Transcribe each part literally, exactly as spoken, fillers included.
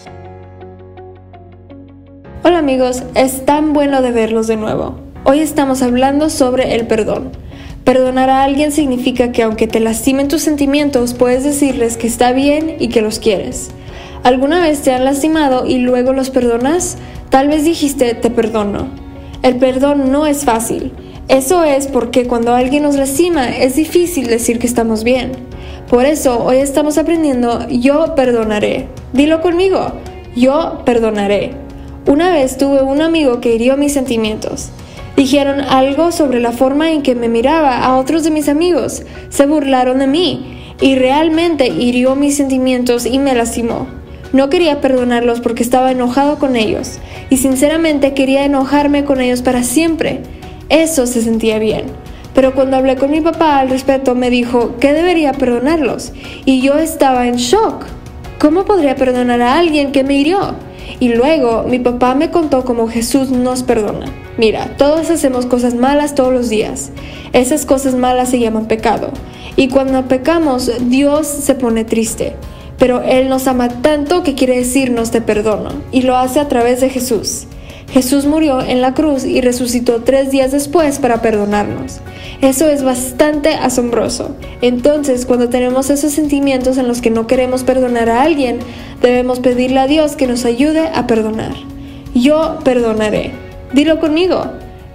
Hola amigos, es tan bueno de verlos de nuevo. Hoy estamos hablando sobre el perdón. Perdonar a alguien significa que aunque te lastimen tus sentimientos, puedes decirles que está bien y que los quieres. ¿Alguna vez te han lastimado y luego los perdonas? Tal vez dijiste, te perdono. El perdón no es fácil. Eso es porque cuando alguien nos lastima, es difícil decir que estamos bien. Por eso, hoy estamos aprendiendo, yo perdonaré. Dilo conmigo, yo perdonaré. Una vez tuve un amigo que hirió mis sentimientos. Dijeron algo sobre la forma en que me miraba a otros de mis amigos. Se burlaron de mí y realmente hirió mis sentimientos y me lastimó. No quería perdonarlos porque estaba enojado con ellos y sinceramente quería enojarme con ellos para siempre. Eso se sentía bien. Pero cuando hablé con mi papá al respecto me dijo que debería perdonarlos y yo estaba en shock. ¿Cómo podría perdonar a alguien que me hirió? Y luego mi papá me contó cómo Jesús nos perdona. Mira, todos hacemos cosas malas todos los días. Esas cosas malas se llaman pecado. Y cuando pecamos, Dios se pone triste. Pero Él nos ama tanto que quiere decirnos te perdono. Y lo hace a través de Jesús. Jesús murió en la cruz y resucitó tres días después para perdonarnos. Eso es bastante asombroso. Entonces, cuando tenemos esos sentimientos en los que no queremos perdonar a alguien, debemos pedirle a Dios que nos ayude a perdonar. Yo perdonaré. Dilo conmigo.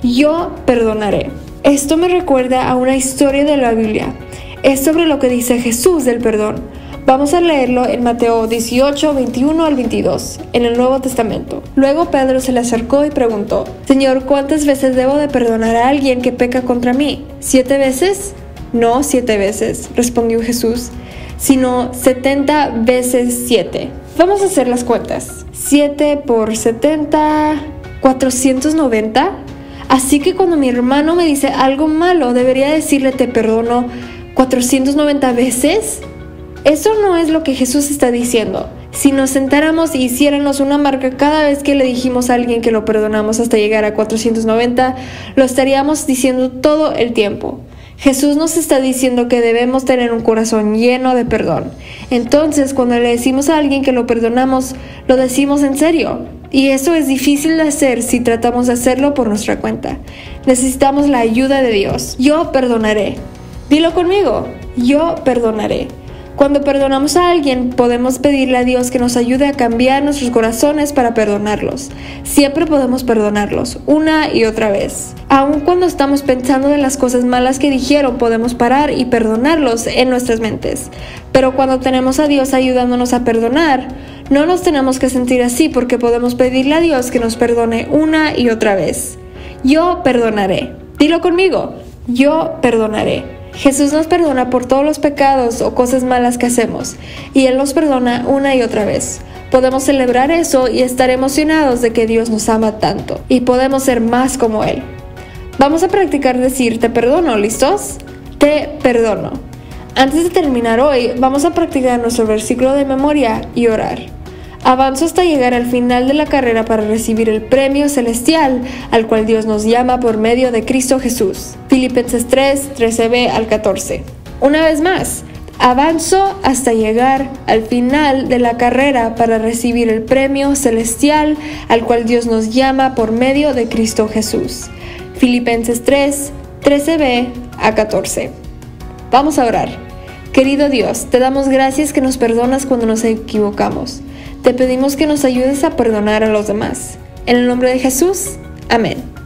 Yo perdonaré. Esto me recuerda a una historia de la Biblia. Es sobre lo que dice Jesús del perdón. Vamos a leerlo en Mateo dieciocho, veintiuno al veintidós, en el Nuevo Testamento. Luego Pedro se le acercó y preguntó, Señor, ¿cuántas veces debo de perdonar a alguien que peca contra mí? ¿Siete veces? No siete veces, respondió Jesús, sino setenta veces siete. Vamos a hacer las cuentas. Siete por setenta, cuatrocientos noventa. Así que cuando mi hermano me dice algo malo, debería decirle te perdono cuatrocientas noventa veces. Eso no es lo que Jesús está diciendo. Si nos sentáramos y hiciéramos una marca cada vez que le dijimos a alguien que lo perdonamos hasta llegar a cuatrocientos noventa, lo estaríamos diciendo todo el tiempo. Jesús nos está diciendo que debemos tener un corazón lleno de perdón. Entonces, cuando le decimos a alguien que lo perdonamos, lo decimos en serio. Y eso es difícil de hacer si tratamos de hacerlo por nuestra cuenta. Necesitamos la ayuda de Dios. Yo perdonaré. Dilo conmigo. Yo perdonaré. Cuando perdonamos a alguien, podemos pedirle a Dios que nos ayude a cambiar nuestros corazones para perdonarlos. Siempre podemos perdonarlos, una y otra vez. Aun cuando estamos pensando en las cosas malas que dijeron, podemos parar y perdonarlos en nuestras mentes. Pero cuando tenemos a Dios ayudándonos a perdonar, no nos tenemos que sentir así porque podemos pedirle a Dios que nos perdone una y otra vez. Yo perdonaré. Dilo conmigo. Yo perdonaré. Jesús nos perdona por todos los pecados o cosas malas que hacemos, y Él nos perdona una y otra vez. Podemos celebrar eso y estar emocionados de que Dios nos ama tanto, y podemos ser más como Él. Vamos a practicar decir te perdono, ¿listos? Te perdono. Antes de terminar hoy, vamos a practicar nuestro versículo de memoria y orar. Avanzo hasta llegar al final de la carrera para recibir el premio celestial al cual Dios nos llama por medio de Cristo Jesús. Filipenses tres, trece b al catorce. Una vez más, avanzo hasta llegar al final de la carrera para recibir el premio celestial al cual Dios nos llama por medio de Cristo Jesús. Filipenses tres, trece b a catorce. Vamos a orar. Querido Dios, te damos gracias que nos perdonas cuando nos equivocamos. Te pedimos que nos ayudes a perdonar a los demás. En el nombre de Jesús, amén.